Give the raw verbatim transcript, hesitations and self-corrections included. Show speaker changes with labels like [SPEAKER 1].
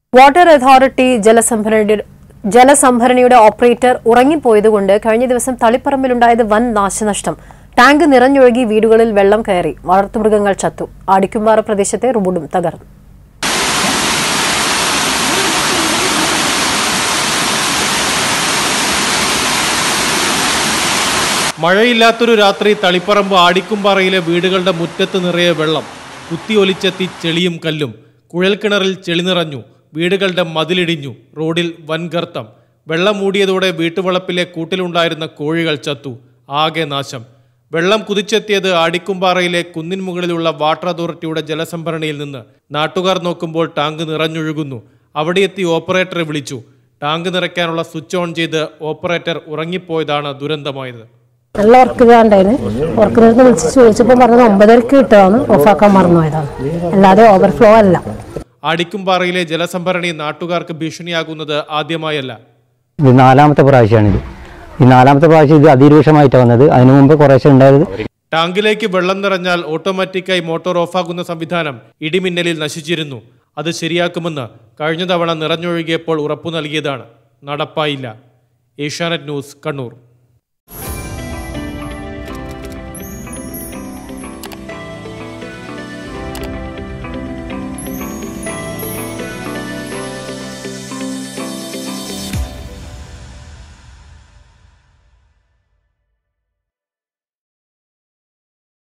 [SPEAKER 1] Water authority ജലസംഭരണി ജലസംഭരണിയുടെ operator ഉറങ്ങിപ്പോയതുകൊണ്ട് കഴിഞ്ഞ ദിവസം തളിപ്പറമ്പിലുണ്ടായത് വൻ നാശനഷ്ടം. ടാങ്ക് നിറഞ്ഞൊഴുകി വീടുകളിൽ വെള്ളം കയറി, വളർത്തുമൃഗങ്ങൾ ചത്തു. ആടിക്കുംപാറ പ്രദേശത്തെ റോഡും തകർന്നു.
[SPEAKER 2] മഴയില്ലാത്തൊരു രാത്രി തളിപ്പറമ്പ് ആടിക്കുംപാറയിലെ വീടുകളുടെ മുറ്റത്ത് നിറയെ വെള്ളം. കുത്തിയൊലിച്ചെത്തി ചെളിയും കല്ലും. കുഴൽക്കിണറിൽ ചെളി നിറഞ്ഞു. വീടുകളുടെ മതിലിടിഞ്ഞു. റോഡിൽ വൻ ഗർത്തം. വെള്ളം മൂടിയതോടെ വീട്ടുവളപ്പിലെ കൂട്ടിലുണ്ടായിരുന്ന കോഴികൾ ചത്തു. ആകെ നാശം. വെള്ളം കുതിച്ചെത്തിയത് ആടിക്കുംപാറയിലെ കുന്നിൻ മുകളിലുള്ള വാട്ടർ അതോറിറ്റിയുടെ ജലസംഭരണിയിൽ നിന്ന്. നാട്ടുകാർ നോക്കുമ്പോൾ ടാങ്ക് നിറഞ്ഞൊഴുകുന്നു. അവിടെയെത്തി ഓപ്പറേറ്ററെ വിളിച്ചു. ടാങ്ക് നിറയ്ക്കാനുള്ള സ്വിച്ച് ഓൺ ചെയ്ത് ഓപ്പറേറ്റർ ഉറങ്ങിപ്പോയതാണ് ദുരന്തമായത്.
[SPEAKER 3] നല്ല ഉറക്കുകയുണ്ടായിരുന്നു. ഉറക്കുന്നതിന് വിളിച്ച് ചോദിച്ചപ്പോൾ പറഞ്ഞത് ഒമ്പതരക്ക് കിട്ടുകയാണ്, ഓഫാക്കാൻ മറന്നുപോയതാണ്, അല്ലാതെ ഓവർഫ്ലോ അല്ല.
[SPEAKER 2] ആടിക്കുംപാറയിലെ ജലസംഭരണി നാട്ടുകാർക്ക് ഭീഷണിയാകുന്നത് ആദ്യമായല്ല.
[SPEAKER 4] ഇത് നാലാമത്തെ പ്രാവശ്യമാണിത്. ഈ നാലാമത്തെ പ്രാവശ്യം ഇത് അതിരൂക്ഷമായിട്ടാണ് വന്നത്. അതിനു മുമ്പ് കുറേശ്ശെ ഉണ്ടായത്.
[SPEAKER 2] ടാങ്കിലേക്ക് വെള്ളം നിറഞ്ഞാൽ ഓട്ടോമാറ്റിക്കായി മോട്ടോർ ഓഫാക്കുന്ന സംവിധാനം ഇടിമിന്നലിൽ നശിച്ചിരുന്നു. അത് ശരിയാക്കുമെന്ന് കഴിഞ്ഞ തവണ നിറഞ്ഞൊഴുകിയപ്പോൾ ഉറപ്പു നൽകിയതാണ്. നടപ്പായില്ല. ഏഷ്യാനെറ്റ് ന്യൂസ്, കണ്ണൂർ.